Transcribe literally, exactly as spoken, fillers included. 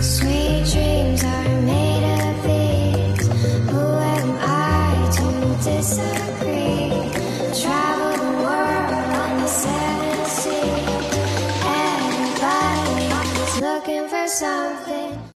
Sweet dreams are made of these. Who am I to disagree? Travel the world on the seven seas. Everybody's looking for something.